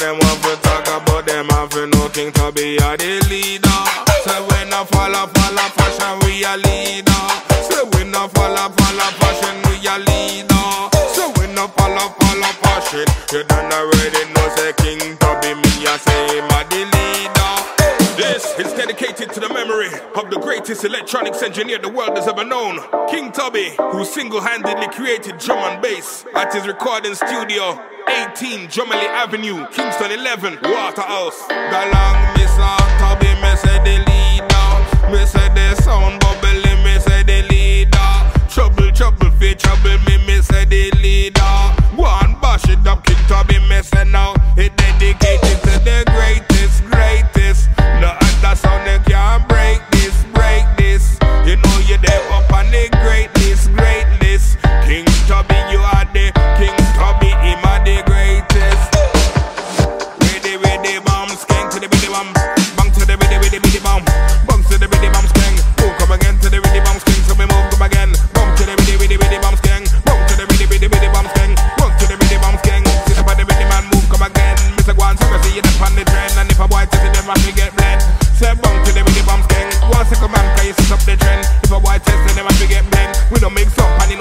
them want to talk about them have to know King Tubby are the leader. So when I follow fashion, we a leader. So when I follow fashion, we a leader. So when I follow fashion, you done already know say King Tubby, me I say him a the leader. This is dedicated to the memory of the greatest electronics engineer the world has ever known, King Tubby, who single-handedly created drum and bass at his recording studio, 18 Drummondley Avenue, Kingston 11, Waterhouse. The long Mr. Tubby, me say the leader. Me say the sound bubbly, me say the leader. Trouble, fear trouble, me say the leader. Go on, bash it up, King Tubby, me say now. It dedicated to the greatest. No other sound they can't break this. You know you're there up on the great list. King Tubby, you are the King Tubby, him are the greatest. Ready, bomb, skank to the bitty bomb. Bang to the bitty bomb. Bang to the bitty bomb, skank. Oh, come again to the bitty bomb, skank. So we move, come again. Bang to the bitty bomb, skank. Bang to the bitty bomb, skank. Bang to the bitty bomb, skank. Sit up on the bitty man, move, come again. Mr. Guan, so I see you up on the trend. And if a boy test it, then I get blend. Say bang to the bitty bomb, skank. One second man, can you sit up the trend? If a boy test it, then I get blend. We don't make up and